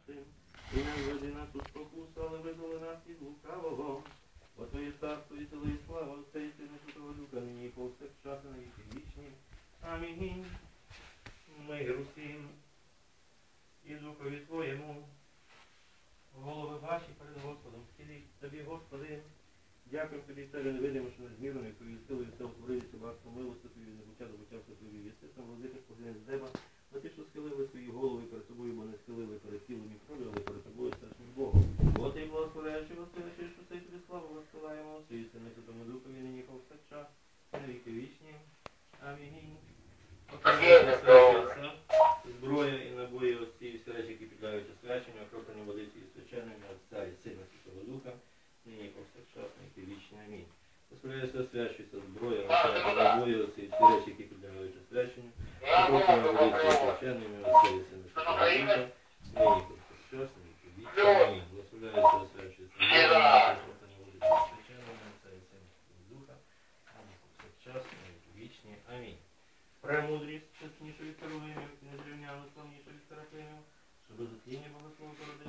нашим, і не введи нас у спокусу, але визволи нас від лукавого. Бо Твоє царство і сила і слава, Отця і Сина і Святого Духа, нині і повсякчас і на віки вічні. Амінь. Мир усім і Духові Твоєму. Голови ваші перед Господом, схиліть Тобі, Господи. Дякую Тобі, Царю невидимо, що надмірною Твоєю силою все утворилися, багатство милості Твої, небуття до буття все Твої вісти, там владика поглянь з неба, бо Ти, що схилили свої голови перед Тобою, бо не схилили перед тілом і кров'ю, але перед Тобою страшним Богом. Бо Ти благословляючи Василичі, що цей Тобі славу розсилаємо, Отцю і Сину і Святому Духові, нині повсякчас, і на віки вічні. Амінь. Окремо зброя і набої осці, і всі речі, які підлягають освяченню, окроплені водиці і свяченими, Отця і Сина і Святого Духа, нині повсякчас, і на віки вічні. Амінь. Дозволяється освячується зброя, окремо набої осці, і всі речі, які підлягають освяченню, окроплені водиці і свяченими, Отця і Сина і Святого Духа, нині повсякчас, і на віки вічні. Амінь. Дозволяється освячується зброя, окроплені водиці і свяченими, Отця і Сина і Святого Духа, нині повсякчас, і на віки вічні. Амінь. Премудрість, чеснішої Херовимів, і незрівняно славнішої Серафимів, що до затління богослову породи